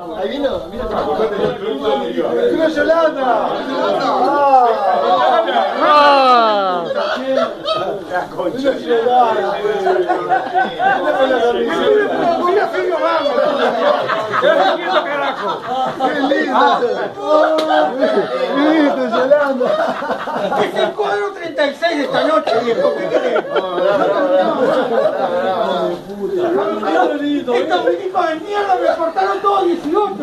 Ahí vino, mira. ¡Vino Yolanda! La concha. ¡Qué lindo! ¡Lindo, Yolanda! Es el cuadro 36 de esta noche, viejo. ¿Qué querés? Estos milicos de mierda me cortaron todos 18.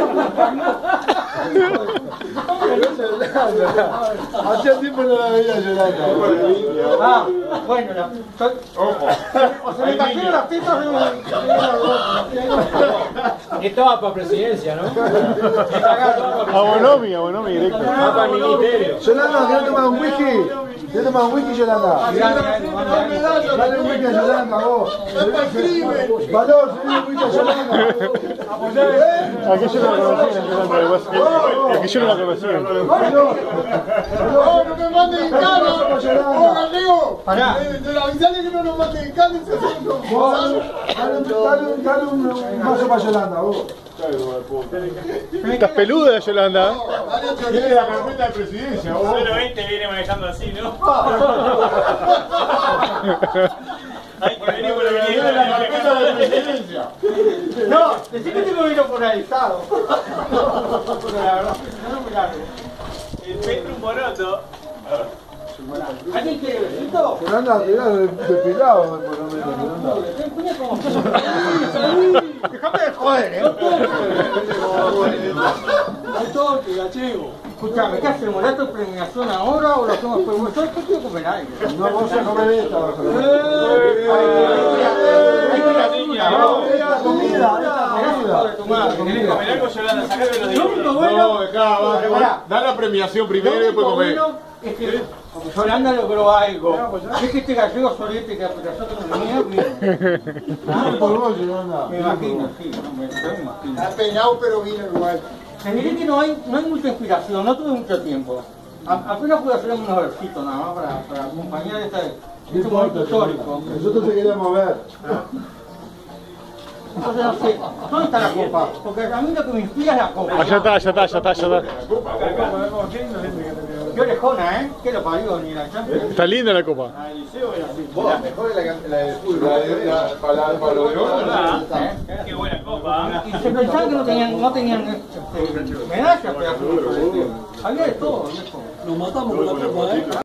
Hacía tiempo no la veía Yolanda. Ah, bueno, ojo. O se me cayeron las tetas de Esto va para presidencia, ¿no? A Bonomi directo. Va para el ministerio. Yolanda, ¿quieres tomar un whisky? ¿Quieres tomar un whisky, Yolanda? Dale un whisky a Yolanda, vos. Valor, dale un whisky a Yolanda. Aquí yo no la conocía, aquí yo no la conocía. No me manden en cana. ¡Oh, Gallego! De la avisale que no nos manden en cana y se hacen un... Dale un vaso para Yolanda, vos. Estás peluda, Yolanda. Tiene la carpeta de presidencia, vos. 020 viene manejando así, ¿no? Hay que venir por la Tiene la carpeta de presidencia. No, decí que tengo vino polarizado. Pero la verdad, no me largo. El Petro un boroto. ¿Alguien quiere besito? Yolanda, tirá depilado, por lo menos, Yolanda. Déjame de joder, Escuchame, ¿qué hacemos? ¿Le tu premiación ahora o lo hacemos después? Yo quiero comer algo. No, vos a comer esta, vas a comer. Esta comida. ¿Querés comer algo, Yolanda? Sacame los de Bueno, Da la premiación primero y después comer. es que Yolanda logró algo. Es que este gallego solete que nosotros no teníamos. Por vos, Yolanda. Me imagino, sí, me imagino. Está peinado, pero vino igual. Te diré que no hay mucha inspiración, no tuve mucho tiempo. Apenas pude hacer unos versitos nada más para acompañar este momento histórico. Nosotros te queríamos ver. Entonces no sé, ¿dónde está la copa? Porque a mí lo que me inspira es la copa. Allá está. Qué orejona, ¿eh? ¿Qué lo parió ni la Champions? Está linda la copa. al liceo era así. La mejor es la de fútbol. Para los de oro. Qué buena copa. Y se pensaban que no tenían medallas, pero había de todo, viejo. Nos matamos con la copa, ¿eh?